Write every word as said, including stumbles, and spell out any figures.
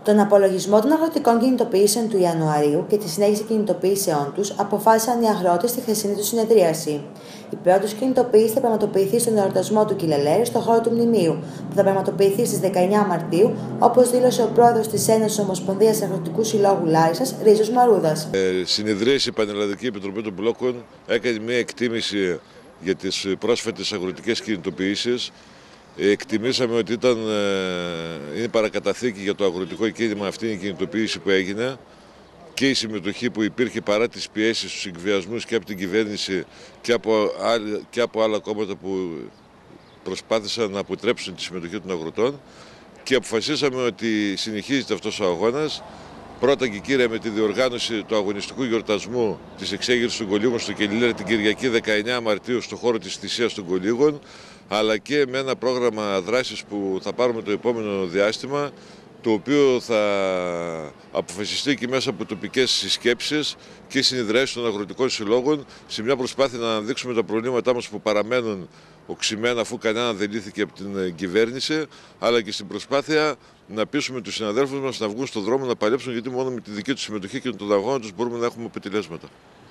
Τον απολογισμό των αγροτικών κινητοποιήσεων του Ιανουαρίου και τη συνέχιση κινητοποιήσεών τους αποφάσισαν οι αγρότες στη χθεσινή του συνεδρίαση. Η πρώτη κινητοποίηση θα πραγματοποιηθεί στον εορτασμό του Κιλελέρη στον χώρο του Μνημείου, που θα πραγματοποιηθεί στις δεκαεννέα Μαρτίου, όπως δήλωσε ο πρόεδρος της Ένωσης Ομοσπονδίας Αγροτικού Συλλόγου Λάρισσας, Ρίζος Μαρούδας. Ε, συνεδρίασε η Πανελλαδική Επιτροπή των Μπλόκων, έκανε μια εκτίμηση για τις πρόσφατες αγροτικές κινητοποιήσεις. Εκτιμήσαμε ότι ήταν, είναι παρακαταθήκη για το αγροτικό κίνημα αυτή η κινητοποίηση που έγινε και η συμμετοχή που υπήρχε παρά τις πιέσεις, τους εκβιασμούς και από την κυβέρνηση και από, άλλα, και από άλλα κόμματα που προσπάθησαν να αποτρέψουν τη συμμετοχή των αγροτών, και αποφασίσαμε ότι συνεχίζεται αυτός ο αγώνας. Πρώτα και κύρια με τη διοργάνωση του αγωνιστικού γιορτασμού της εξέγερσης των Κολύγων στο Κιλελέρη την Κυριακή δεκαεννέα Μαρτίου στο χώρο της θυσίας των Κολύγων, αλλά και με ένα πρόγραμμα δράσης που θα πάρουμε το επόμενο διάστημα, το οποίο θα αποφασιστεί και μέσα από τοπικές συσκέψεις και συνεδριάσεις των αγροτικών συλλόγων, σε μια προσπάθεια να αναδείξουμε τα προβλήματά μας που παραμένουν οξυμένα αφού κανένα δεν λύθηκε από την κυβέρνηση, αλλά και στην προσπάθεια να πείσουμε τους συναδέλφους μας να βγουν στον δρόμο να παλέψουν, γιατί μόνο με τη δική τους συμμετοχή και τον αγώνα τους μπορούμε να έχουμε αποτελέσματα.